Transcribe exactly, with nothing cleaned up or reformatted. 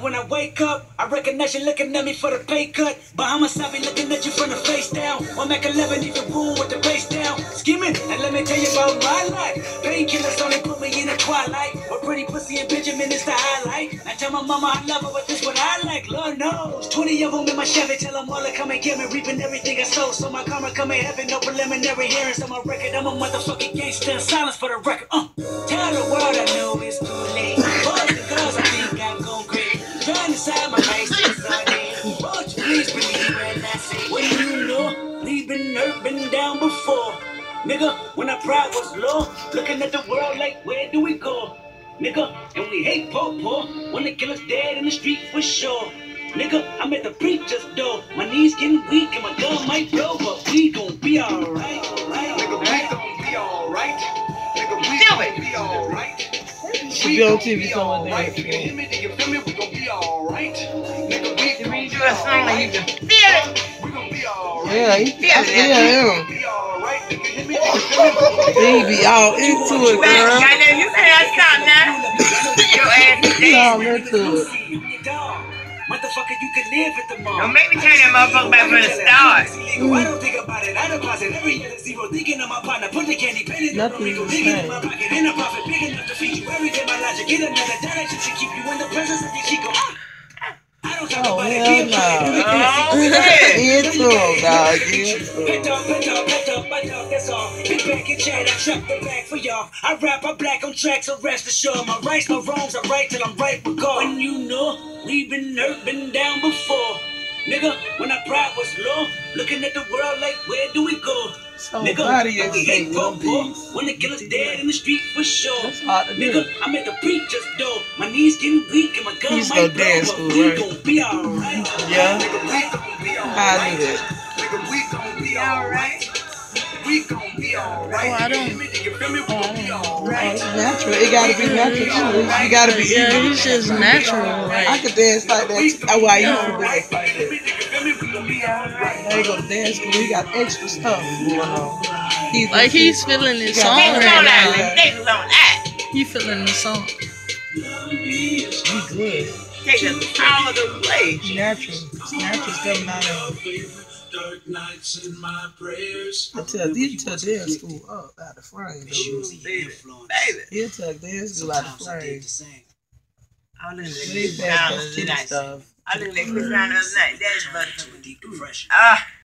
when I wake up, I recognize you looking at me for the pay cut. Bahamas, I be looking at you from the face down. One Mac eleven, even room with the bass down. Skimming, and let me tell you about my life. Painkillers only put me in the twilight. A pretty pussy and Benjamin is the highlight. I tell my mama I love her, but this what I like. Lord knows. twenty of them in my Chevy, tell them all to come and get me. Reaping everything I sow, so my karma come in heaven. No preliminary hearings on my record. I'm a motherfucking gangster. Silence for the record. Uh. Tell the world I know it's too late. Boys and girls, I think I'm gon' great. Trying to decide my face is all day. Won't you please believe when I say, when you know we've been hurt, been down before. Nigga, when our pride was low, looking at the world like, where do we go? Nigga, and we hate poor poor, when they kill us dead in the street for sure. Nigga, I'm at the preacher's door, my knees getting weak and my gun might blow, but we gon' be alright. Nigga, we gon' be alright. Nigga, we gon' be alright. She go T V somewhere there. You can hear me, do you feel me? We gon' be alright. Nigga, we If you do a song like you can feel it. we gon' be alright. Yeah, he, Feel it. yeah, him. Be alright. You can hear me, do you feel me? He be all into it, Man, girl. goddamn, you better stop now. Your ass is He all dead. into it. Motherfucker, you can live at the mall. Don't make me turn that motherfucker back from the start. I don't think about it. I deposit every year to zero. Thinking of my partner. Put the candy pen in the Nothing Rico. is Digging in the my same. pocket. In a profit big enough to feed you every day. My logic. Get another direction to keep you in the presence of the Chico. Ah! I don't talk Oh, about it. hell Get no. Oh, shit. He into him, dog. He into Pet him. up, pet up, pet up, pet up, that's all. Get back and chat, I trap the back for y'all. I rap, I black on tracks, so rest assured. My rights, my wrongs, I right till I'm right with God. When you know, we've been hurt, been down before. Nigga, when our pride was low, looking at the world like, where do we go? Nigga, Somebody and we is hate poor saying poor, these. when the killer's dead in the street for sure. That's hard to Nigga, do. I'm at the preacher's door. My knees getting weak and my gun He used to might go blow, dance but school, we right? gon' be alright. Yeah. Nigga, we gon' be I knew alright. that. Nigga, we gon' be Alright. alright. We gon' be alright. Oh, I don't- You feel me? We Oh, I gon' be don't know. Oh, alright. it's natural. It gotta be natural too. You gotta be Yeah, in it's it. just natural. I Like, could dance like that. Too. Oh, well, I used to dance like that. You feel me? We gon' be alright. Now he go to dance school. He got extra stuff going on. He's like he's feeling his song Yeah. Next on right that. now. Next on that. He feeling the song. He good. Take us all the way. It's natural. It's natural coming out of him. Dark nights in my prayers. I tell you, tell dance school up out the frame. Dude. Baby. Baby. He'll tell dance school out the frame. I was He listening to passed Chris Brown the that other titty night. stuff. I listened to Chris Brown the other night. That's Deep motherfucking. depression. Ah.